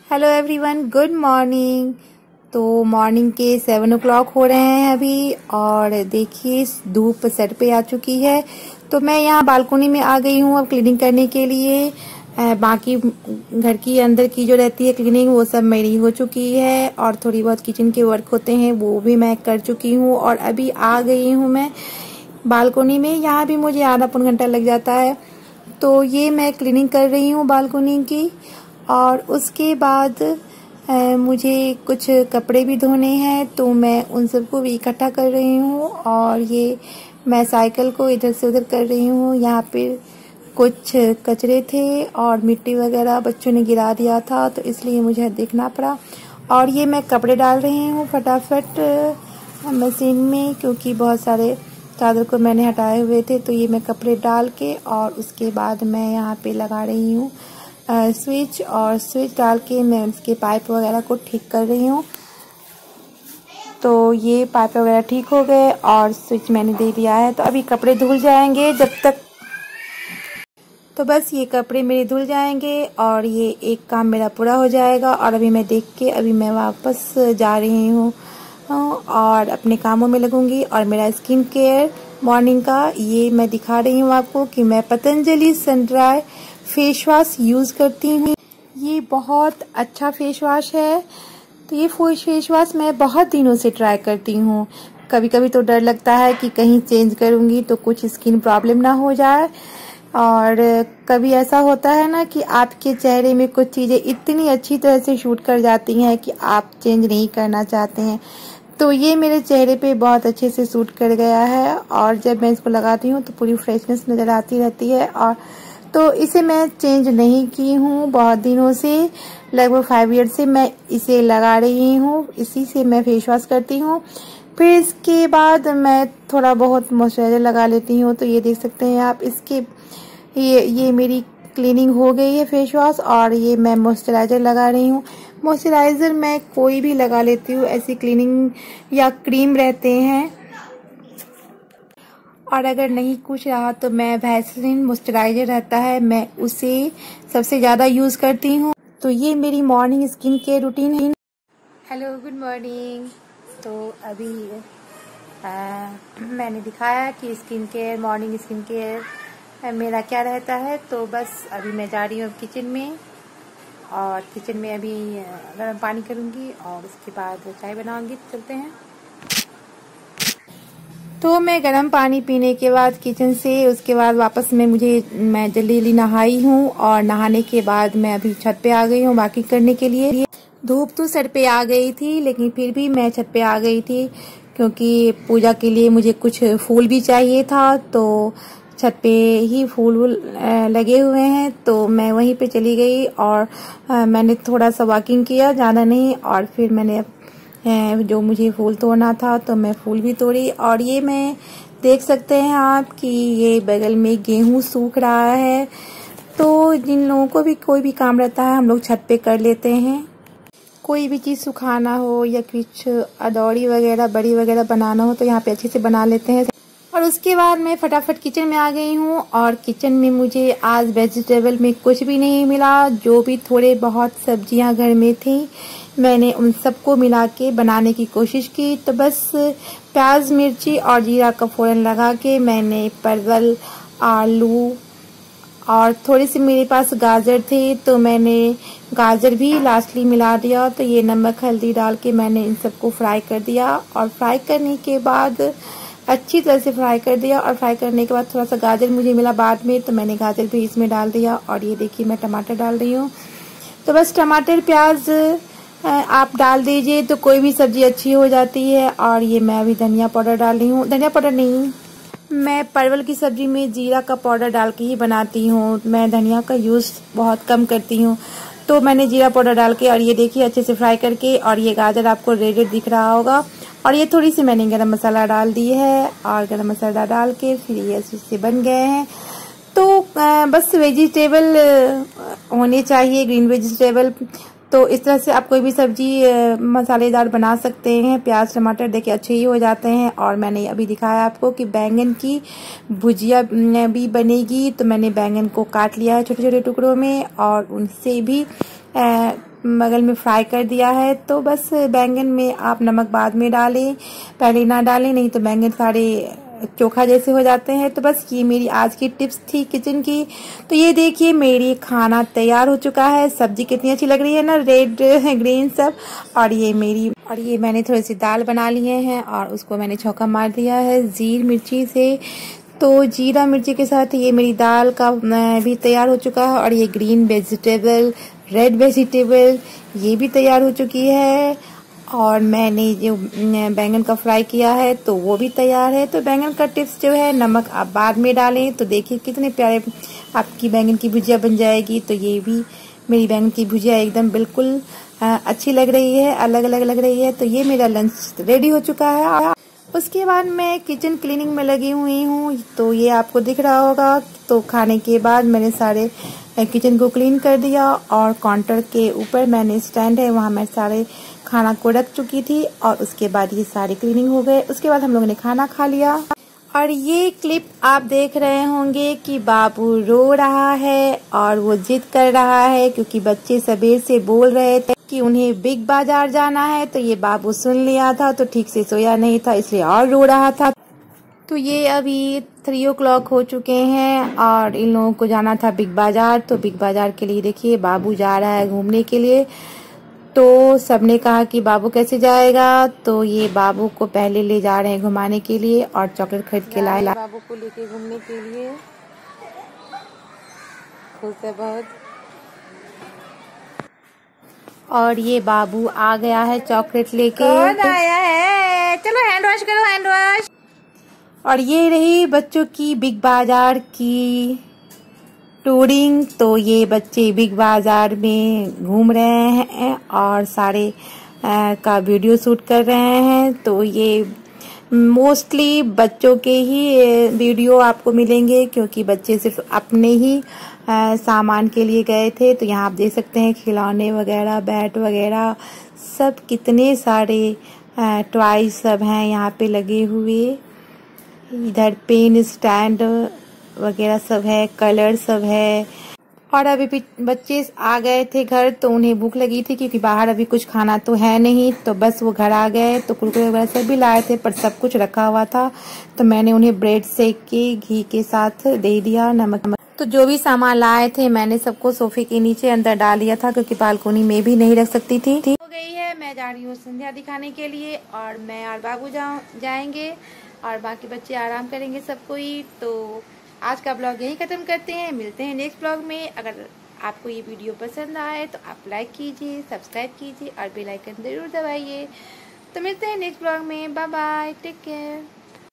Hello everyone, good morning. तो morning के 7 o'clock हो रहे हैं अभी, और देखिए धूप सर पे आ चुकी है। तो मैं यहाँ बालकनी में आ गई हूँ अब क्लीनिंग करने के लिए। बाकी घर की अंदर की जो रहती है क्लीनिंग वो सब मेरी हो चुकी है, और थोड़ी बहुत किचन के वर्क होते हैं वो भी मैं कर चुकी हूँ। और अभी आ गई हूँ मैं बालकनी में। यहाँ भी मुझे आधा पौन घंटा लग जाता है। तो ये मैं क्लीनिंग कर रही हूँ बालकनी की, और उसके बाद मुझे कुछ कपड़े भी धोने हैं, तो मैं उन सबको भी इकट्ठा कर रही हूँ। और ये मैं साइकिल को इधर से उधर कर रही हूँ। यहाँ पे कुछ कचरे थे और मिट्टी वगैरह बच्चों ने गिरा दिया था, तो इसलिए मुझे देखना पड़ा। और ये मैं कपड़े डाल रही हूँ फटाफट मशीन में, क्योंकि बहुत सारे चादर को मैंने हटाए हुए थे। तो ये मैं कपड़े डाल के और उसके बाद मैं यहाँ पे लगा रही हूँ स्विच, और स्विच डाल के मैं उसके पाइप वगैरह को ठीक कर रही हूँ। तो ये पाइप वगैरह ठीक हो गए और स्विच मैंने दे दिया है। तो अभी कपड़े धुल जाएंगे जब तक। तो बस ये कपड़े मेरे धुल जाएंगे और ये एक काम मेरा पूरा हो जाएगा। और अभी मैं देख के अभी मैं वापस जा रही हूँ और अपने कामों में लगूंगी। और मेरा स्किन केयर मॉर्निंग का ये मैं दिखा रही हूँ आपको कि मैं पतंजलि सनड्राई फेस वॉश यूज करती हूँ। ये बहुत अच्छा फेस वॉश है। तो ये फेस वॉश मैं बहुत दिनों से ट्राई करती हूँ। कभी कभी तो डर लगता है कि कहीं चेंज करूंगी तो कुछ स्किन प्रॉब्लम ना हो जाए, और कभी ऐसा होता है ना कि आपके चेहरे में कुछ चीजें इतनी अच्छी तरह से शूट कर जाती हैं कि आप चेंज नहीं करना चाहते हैं। तो ये मेरे चेहरे पे बहुत अच्छे से सूट कर गया है, और जब मैं इसको लगाती हूँ तो पूरी फ्रेशनेस नजर आती रहती है। और तो इसे मैं चेंज नहीं की हूँ बहुत दिनों से, लगभग 5 years से मैं इसे लगा रही हूँ। इसी से मैं फेस वॉश करती हूँ। फिर इसके बाद मैं थोड़ा बहुत मॉइस्चराइजर लगा लेती हूँ। तो ये देख सकते हैं आप, इसके ये मेरी क्लीनिंग हो गई है फेस वॉश, और ये मैं मॉइस्चराइजर लगा रही हूँ। मॉइस्चराइजर मैं कोई भी लगा लेती हूँ, ऐसी क्लीनिंग या क्रीम रहते हैं। और अगर नहीं कुछ रहा तो मैं वैसलीन मॉइस्चराइजर रहता है, मैं उसे सबसे ज़्यादा यूज़ करती हूँ। तो ये मेरी मॉर्निंग स्किन केयर रूटीन है। Hello, good morning. तो अभी मैंने दिखाया कि skin care, morning skin care मेरा क्या रहता है। तो बस अभी मैं जा रही हूँ किचन में, और किचन में अभी गर्म पानी करूँगी और उसके बाद चाय बनाऊँगी। चलते हैं। तो मैं गर्म पानी पीने के बाद किचन से उसके बाद वापस मैं जल्दी जल्दी नहाई हूँ, और नहाने के बाद मैं अभी छत पे आ गई हूँ बाकी करने के लिए। धूप तो सर पे आ गई थी, लेकिन फिर भी मैं छत पे आ गई थी क्योंकि पूजा के लिए मुझे कुछ फूल भी चाहिए था। तो छत पे ही फूल लगे हुए हैं, तो मैं वहीं पे चली गई और मैंने थोड़ा सा वॉकिंग किया, ज़्यादा नहीं। और फिर मैंने जो मुझे फूल तोड़ना था तो मैं फूल भी तोड़ी। और ये मैं देख सकते हैं आप कि ये बगल में गेहूं सूख रहा है। तो जिन लोगों को भी कोई भी काम रहता है हम लोग छत पे कर लेते हैं। कोई भी चीज़ सुखाना हो या कुछ अदौड़ी वगैरह, बड़ी वगैरह बनाना हो तो यहाँ पे अच्छे से बना लेते हैं। और उसके बाद मैं फटाफट किचन में आ गई हूँ, और किचन में मुझे आज वेजिटेबल में कुछ भी नहीं मिला। जो भी थोड़े बहुत सब्जियां घर में थी मैंने उन सबको मिला के बनाने की कोशिश की। तो बस प्याज, मिर्ची और जीरा का फोरन लगा के मैंने परवल, आलू और थोड़ी सी मेरे पास गाजर थे तो मैंने गाजर भी लास्टली मिला दिया। तो ये नमक हल्दी डाल के मैंने इन सबको फ्राई कर दिया, और फ्राई करने के बाद अच्छी तरह से फ्राई कर दिया। और फ्राई करने के बाद थोड़ा सा गाजर मुझे मिला बाद में, तो मैंने गाजर भी इसमें डाल दिया। और ये देखिए मैं टमाटर डाल रही हूँ। तो बस टमाटर प्याज आप डाल दीजिए तो कोई भी सब्जी अच्छी हो जाती है। और ये मैं अभी धनिया पाउडर डाल रही हूँ, धनिया पाउडर नहीं, मैं परवल की सब्जी में जीरा का पाउडर डाल के ही बनाती हूँ। मैं धनिया का यूज़ बहुत कम करती हूँ। तो मैंने जीरा पाउडर डाल के, और ये देखिए अच्छे से फ्राई करके, और ये गाजर आपको रेड रेड दिख रहा होगा। और ये थोड़ी सी मैंने गरम मसाला डाल दी है, और गरम मसाला डाल के फिर ये अच्छे से बन गए हैं। तो बस वेजिटेबल होने चाहिए, ग्रीन वेजिटेबल। तो इस तरह से आप कोई भी सब्जी मसालेदार बना सकते हैं। प्याज टमाटर देखिए अच्छे ही हो जाते हैं। और मैंने अभी दिखाया आपको कि बैंगन की भुजिया भी बनेगी। तो मैंने बैंगन को काट लिया है छोटे छोटे टुकड़ों में, और उनसे भी बगल में फ्राई कर दिया है। तो बस बैंगन में आप नमक बाद में डालें, पहले ना डालें, नहीं तो बैंगन सारे चोखा जैसे हो जाते हैं। तो बस ये मेरी आज की टिप्स थी किचन की। तो ये देखिए मेरी खाना तैयार हो चुका है। सब्जी कितनी अच्छी लग रही है ना, रेड ग्रीन सब। और ये मैंने थोड़ी सी दाल बना लिए हैं और उसको मैंने छौंका मार दिया है जीर मिर्ची से। तो जीरा मिर्ची के साथ ये मेरी दाल का भी तैयार हो चुका है। और ये ग्रीन वेजिटेबल, रेड वेजिटेबल ये भी तैयार हो चुकी है। और मैंने जो बैंगन का फ्राई किया है तो वो भी तैयार है। तो बैंगन का टिप्स जो है, नमक आप बाद में डालें। तो देखिए कितने प्यारे आपकी बैंगन की भुजिया बन जाएगी। तो ये भी मेरी बैंगन की भुजिया एकदम बिल्कुल अच्छी लग रही है, अलग अलग लग रही है। तो ये मेरा लंच रेडी हो चुका है। उसके बाद मैं किचन क्लीनिंग में लगी हुई हूँ। तो ये आपको दिख रहा होगा। तो खाने के बाद मैंने सारे किचन को क्लीन कर दिया और काउंटर के ऊपर मैंने स्टैंड है, वहाँ मैं सारे खाना को रख चुकी थी। और उसके बाद ये सारी क्लीनिंग हो गए। उसके बाद हम लोगों ने खाना खा लिया। और ये क्लिप आप देख रहे होंगे कि बाबू रो रहा है और वो जिद कर रहा है, क्योंकि बच्चे सबेर से बोल रहे थे कि उन्हें बिग बाजार जाना है। तो ये बाबू सुन लिया था, तो ठीक से सोया नहीं था, इसलिए और रो रहा था। तो ये अभी 3 o'clock हो चुके हैं और इन लोगों को जाना था बिग बाजार। तो बिग बाजार के लिए देखिए बाबू जा रहा है घूमने के लिए। तो सबने कहा कि बाबू कैसे जाएगा। तो ये बाबू को पहले ले जा रहे हैं घुमाने के लिए और चॉकलेट खरीद के लाए बाबू को लेके घूमने के लिए। खुश है बहुत। और ये बाबू आ गया है चॉकलेट लेके। कौन आया है? चलो हैंड वॉश करो, हैंड वॉश। और ये रही बच्चों की बिग बाजार की टूरिंग। तो ये बच्चे बिग बाजार में घूम रहे हैं और सारे का वीडियो शूट कर रहे हैं। तो ये मोस्टली बच्चों के ही वीडियो आपको मिलेंगे, क्योंकि बच्चे सिर्फ अपने ही सामान के लिए गए थे। तो यहाँ आप देख सकते हैं खिलौने वगैरह, बैट वगैरह सब कितने सारे टॉयज सब हैं यहाँ पे लगे हुए। इधर पेन स्टैंड वगैरह सब है, कलर सब है। और अभी बच्चे आ गए थे घर, तो उन्हें भूख लगी थी, क्योंकि बाहर अभी कुछ खाना तो है नहीं। तो बस वो घर आ गए। तो कुरकुरे वगैरह सब भी लाए थे, पर सब कुछ रखा हुआ था। तो मैंने उन्हें ब्रेड सेक के घी के साथ दे दिया, नमक। तो जो भी सामान लाए थे मैंने सबको सोफे के नीचे अंदर डाल दिया था, क्योंकि बालकोनी में भी नहीं रख सकती थी। हो गई है, मैं जा रही हूँ संध्या दिखाने के लिए। और मैं और बाबू जाएंगे और बाकी बच्चे आराम करेंगे सब कोई। तो आज का ब्लॉग यहीं खत्म करते हैं, मिलते हैं नेक्स्ट ब्लॉग में। अगर आपको ये वीडियो पसंद आए तो आप लाइक कीजिए, सब्सक्राइब कीजिए और बेल आइकन जरूर दबाइए। तो मिलते हैं नेक्स्ट ब्लॉग में। Bye bye, take care.